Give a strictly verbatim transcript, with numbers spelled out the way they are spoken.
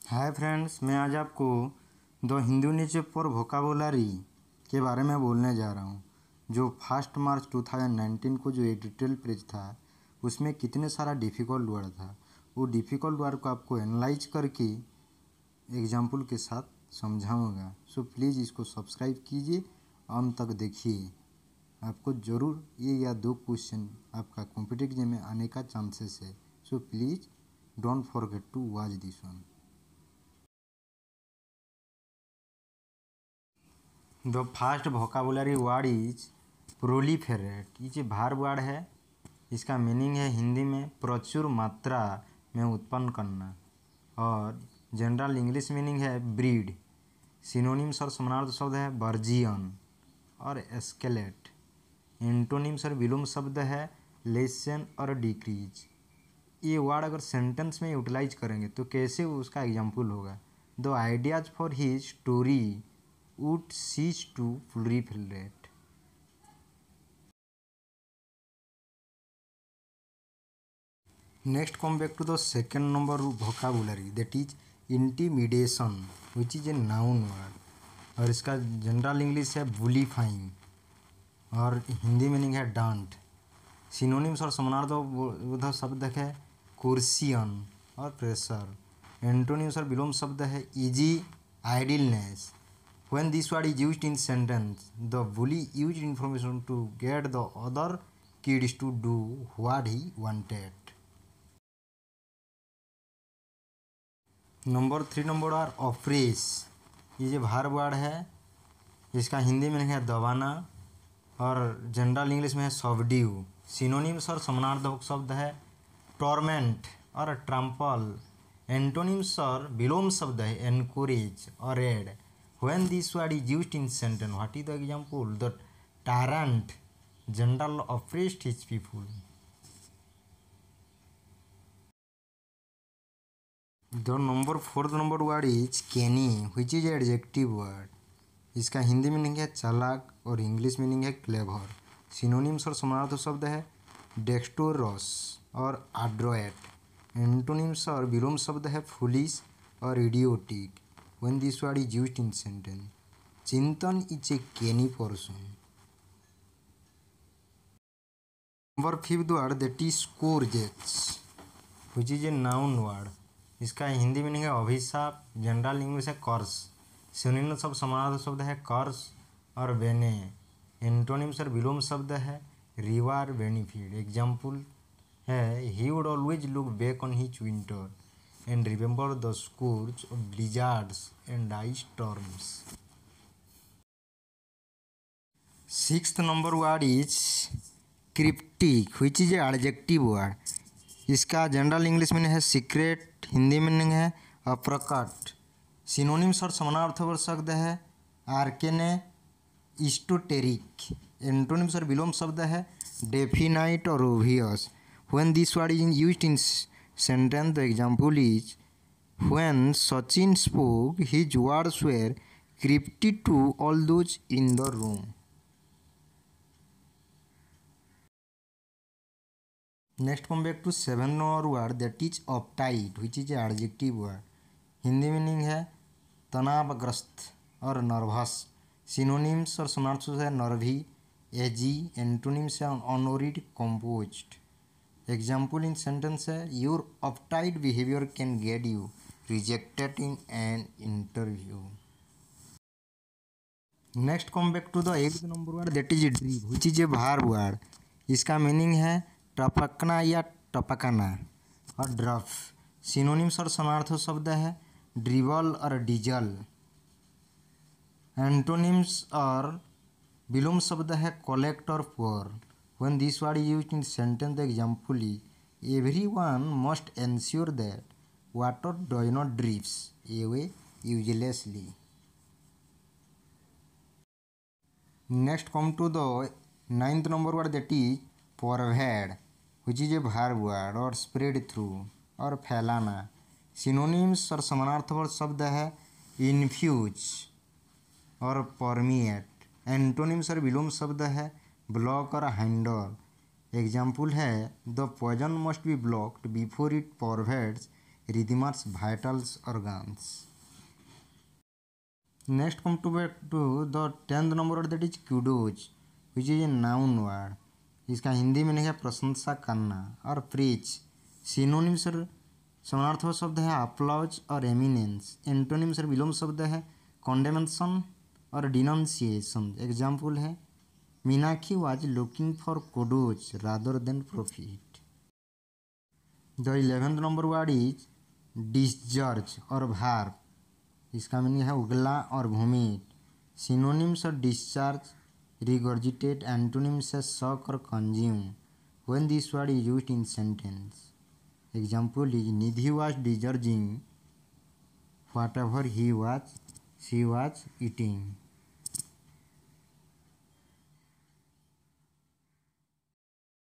Hi friends, मैं आज आपको द हिंदू न्यूज़पेपर वोकाबुलरी के बारे में बोलने जा रहा हूँ। जो फर्स्ट मार्च दो हज़ार उन्नीस को जो एडिटोरियल पेज था उसमें कितने सारा डिफ़िकल्ट वर्ड था, वो डिफ़िकल्ट वर्ड को आपको एनालाइज करके एग्जाम्पल के साथ समझाऊंगा। सो प्लीज़ इसको सब्सक्राइब कीजिए, अंत तक देखिए। आपको ज़रूर ये या दो क्वेश्चन आपका कॉम्पिटिटिव एग्जाम में आने का चांसेस है। So please don't forget to watch this one. The first vocabulary word is proliferate. ये जो भार वर्ड है, इसका मीनिंग है हिंदी में प्रचुर मात्रा में उत्पन्न करना, और जनरल इंग्लिश मीनिंग है ब्रीड। सिनोनिम्स और समानार्थी शब्द है बर्जियन और एस्केलेट। एंटोनिम्स और विलोम शब्द है लेसन और डिक्रीज। ये वर्ड अगर सेंटेंस में यूटिलाइज करेंगे तो कैसे उसका एग्जाम्पल होगा। The ideas for his story would cease to proliferate. Next, come back to the second number vocabulary, that is intimidation, which is a noun word, और इसका जनरल इंग्लिश है बुलीफाइंग और हिंदी मीनिंग है डांट। सिनोनिम्स और समानार्थी शब्द है कुर्सियन और प्रेशर। एंटोनिम्स और विलोम शब्द है ease, idleness. When this word is used in sentence, the bully used information to get the other kids to do what he wanted. Number three number are ऑफ्रेस। ये जो भार वर्ड है, इसका हिंदी में है दबाना और जनरल इंग्लिश में है सबड्यू। सिनोनिम्स और समानार्थक शब्द है टॉर्मेंट और ट्रम्पल। एंटोनिम्स और विलोम शब्द है एनकोरेज और aid. When this word is used in sentence, what is the example? The tyrant general oppressed his people. The number fourth number word is canny, which is adjective word. इसका Hindi meaning है चालाक और English meaning है clever. Synonyms और समानार्थी शब्द है डेक्स्टोरस और एड्रोएट। एंटोनिम्स और विलोम शब्द है फुलिश और idiotic. When this word is used in sentence, Chintan is a canny person. Number fifth word, that is scourges, which is a noun word. इसका हिंदी मीनिंग है अभिशाप, जनरल इंग्लिश है कर्स। सिनोनिम शब्द समानार्थी शब्द है कर्स और बेने। एंटोनिम्स और विलोम शब्द है रिवार्ड, बेनिफिट। एग्जाम्पल है he would always look back on his winter and remember the scourge of blizzards and ice storms. Sixth number word is cryptic, which is an adjective word. इसका general English meaning है secret, Hindi meaning है अप्रकट। Synonyms और समानार्थी शब्द है आर्केने, इस्टोटेरिक। Antonyms और विलोम शब्द है डेफिनाइट और obvious. When this word is used in sentence, the example is when Sachin spoke, his words were cryptic to all those in the room. Next, come back to seven number word, that is uptight, which is an adjective word. Hindi meaning है तनावग्रस्त और nervous. Synonyms और समानार्थी है nervy, edgy. Antonyms है unworried, composed. Example in sentence है your uptight behaviour can get you rejected in an interview. Next come back to the eight number word, that is drip, which is a verb word. इसका meaning है टपकना या टपकाना और ड्रफ। Synonyms और समानार्थी शब्द है dribble और डीजल। एंटोनिम्स और विलोम शब्द है कलेक्ट और पोर। When this word is used in sentence, the example is everyone must ensure that water does not drift away uselessly. Next, come to the ninth number word, that is pervade, which is a verb word or spread through और फैलाना। Synonyms और समानार्थी शब्द है infuse और permeate. Antonyms और विलोम शब्द है ब्लॉक और हैंडल। एग्जाम्पल है the poison must be blocked before it pervades Redeemer's vital organs. Next come to back to the tenth number word, that is kudos, which is a noun word. इसका हिंदी में है प्रशंसा करना और preach. Synonyms और समानार्थक शब्द है अप्लॉज और एमिनेंस. एंटोनिम्स और विलोम शब्द है कॉन्डेमेंशन और डिनोन्सिएशन. एग्जाम्पल है Meenakshi was looking for kudos rather than profit. The eleventh number word is discharge और भार. इसका मीनिंग है उगला और वोमिट. सिनोनिम्स और डिस्चार्ज रिगर्जिटेट. एंटोनिम्स है सक और consume. When this word is used in sentence. Example is Nidhi was discharging whatever he was she was eating.